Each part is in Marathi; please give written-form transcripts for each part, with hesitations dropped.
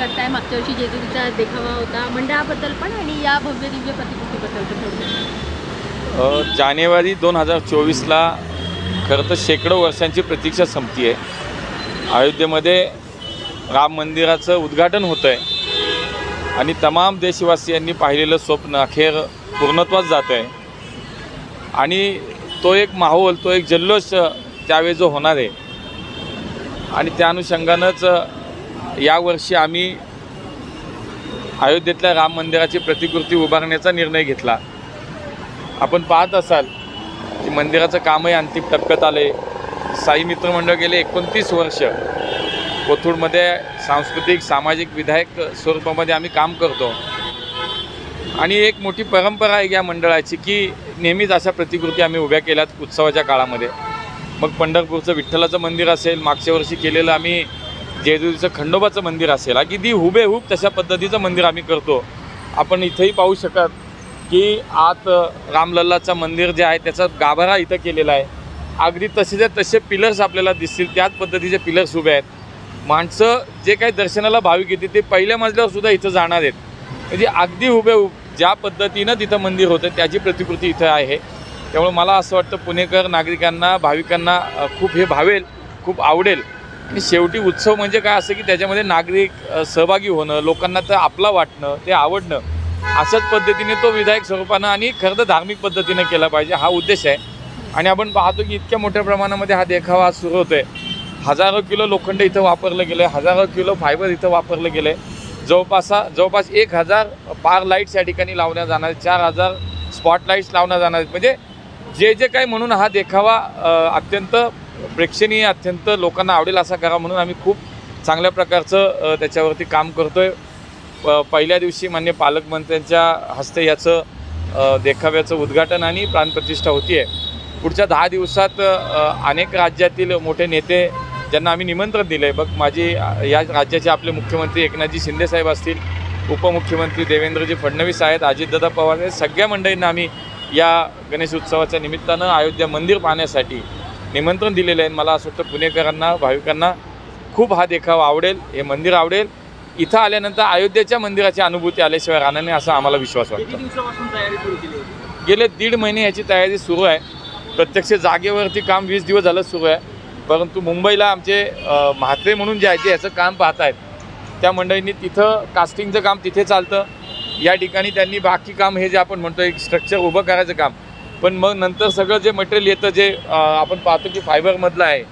करताय? मागच्या वर्षी जेजुरीचा देखावा होता, मंडळाबद्दल पण आणि या भव्य दिव्य प्रतिकृतीबद्दल पण. जानेवारी 2024ला खरं तर शेकडो वर्षांची प्रतीक्षा संपती आहे. अयोध्येमध्ये राम मंदिराचं उद्घाटन होतं आहे आणि तमाम देशवासियांनी पाहिलेलं स्वप्न अखेर पूर्णत्वास जात आहे आणि तो एक माहोल, तो एक जल्लोष त्यावेळी जो होणार आहे आणि त्या अनुषंगानंच यावर्षी आम्ही अयोध्येतल्या राम मंदिराची प्रतिकृती उभारण्याचा निर्णय घेतला. आपण पाहत असाल की मंदिराचं कामही अंतिम टप्प्यात आले. साई मित्रमंडळ गेले 29 वर्ष कोथरूडमध्ये सांस्कृतिक सामाजिक विधायक स्वरूपामध्ये आम्ही काम करतो आणि एक मोठी परंपरा आहे या मंडळाची की नेहमीच अशा प्रतिकृती आम्ही उभ्या केल्यात उत्सवाच्या काळामध्ये. मग पंढरपूरचं विठ्ठलाचं मंदिर असेल, मागच्या वर्षी केलेलं आम्ही जेजुरीचं खंडोबाचं मंदिर असेल, अगदी हुबेहूब तशा पद्धतीचं मंदिर आम्ही करतो. आपण इथंही पाहू शकत की आत रामलल्लाचं मंदिर जे आहे त्याचा गाभारा इथं केलेला आहे. अगदी तसे पिलर्स आपल्याला दिसतील, त्याच पद्धतीचे पिलर्स उभे आहेत. माणसं जे काही दर्शनाला भाविक येते ते पहिल्या मजल्यावर सुद्धा इथं जाणार आहेत. म्हणजे अगदी हुबेहूब ज्या पद्धतीनं तिथं मंदिर होतं त्याची प्रतिकृती इथं आहे. त्यामुळे मला असं वाटतं पुणेकर नागरिकांना, भाविकांना खूप हे भावेल, खूप आवडेल. आणि शेवटी उत्सव म्हणजे काय असं की त्याच्यामध्ये नागरिक सहभागी होणं, लोकांना तर आपला वाटणं, ते आवडणं, अशाच पद्धतीने तो विधायक स्वरूपानं आणि खरं तर धार्मिक पद्धतीनं केला पाहिजे, हा उद्देश आहे. आणि आपण पाहतो की इतक्या मोठ्या प्रमाणामध्ये हा देखावा आज सुरू होतो आहे. हजारो किलो लोखंड इथं वापरलं गेलं आहे, हजारो किलो फायबर इथं वापरलं गेलं आहे. जवळपास 1000 पार लाईट्स या ठिकाणी लावण्यात जाणार आहेत, 4000 स्पॉटलाईट्स लावण्यात जाणार आहेत. म्हणजे जे काही म्हणून हा देखावा अत्यंत प्रेक्षणीय, अत्यंत लोकांना आवडेल असा करा म्हणून आम्ही खूप चांगल्या प्रकारचं त्याच्यावरती काम करतो आहे. पहिल्या दिवशी माननीय पालकमंत्र्यांच्या हस्ते याचं देखाव्याचं उद्घाटन आणि प्राणप्रतिष्ठा होती आहे. पुढच्या 10 दिवसात अनेक राज्यातील मोठे नेते ज्यांना आम्ही निमंत्रण दिलं आहे, माझी या राज्याचे आपले मुख्यमंत्री एकनाथजी शिंदेसाहेब असतील, उपमुख्यमंत्री देवेंद्रजी फडणवीस आहेत, अजितदादा पवार आहेत, सगळ्या मंडळींना आम्ही या गणेश उत्सवाच्या निमित्तानं अयोध्या मंदिर पाहण्यासाठी निमंत्रण दिलेलं आहे. मला असं वाटतं पुणेकरांना, भाविकांना खूप हा देखावा आवडेल, हे मंदिर आवडेल. इथं आल्यानंतर अयोध्येच्या मंदिराची अनुभूती आल्याशिवाय राहणार नाही असा आम्हाला विश्वास वाटतो. किती दिवसापासून तयारी सुरू केली होती? गेले 1.5 महिने याची तयारी सुरू आहे. प्रत्यक्ष जागेवरती काम 20 दिवस झालं सुरू आहे. परंतु मुंबईला आमचे म्हात्रे म्हणून जे आहे ते याचं काम पाहत आहेत, त्या मंडळींनी तिथं कास्टिंगचं काम तिथे चालतं. या ठिकाणी त्यांनी बाकी काम हे जे आपण म्हणतो एक स्ट्रक्चर उभं करायचं काम, पण मग नंतर सगळं जे मटेरियल येतं जे आपण पाहतो की फायबरमधलं आहे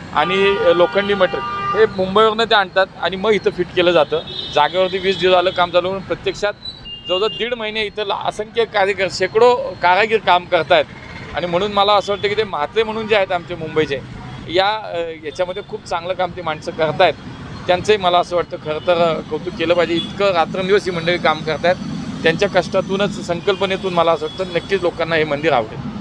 आणि लोखंडी मटेरियल हे मुंबईवरनं ते आणतात आणि मग इथं फिट केलं जातं. जागेवरती 20 दिवस झालं काम चालू, पण प्रत्यक्षात जवळजवळ 1.5 महिने इथं असंख्य कारीगर, शेकडो कारागीर काम करत आहेत. आणि म्हणून मला असं वाटतं की ते म्हात्रे म्हणून जे आहेत आमचे मुंबईचे, याच्यामध्ये खूप चांगलं काम ते माणसं करत आहेत. त्यांचंही मला असं वाटतं खरं तर कौतुक केलं पाहिजे. इतकं रात्रंदिवस ही मंडळी काम करत आहेत. त्यांच्या कष्टातूनच, संकल्पनेतून मला असं वाटतं नक्कीच लोकांना हे मंदिर आवडेल.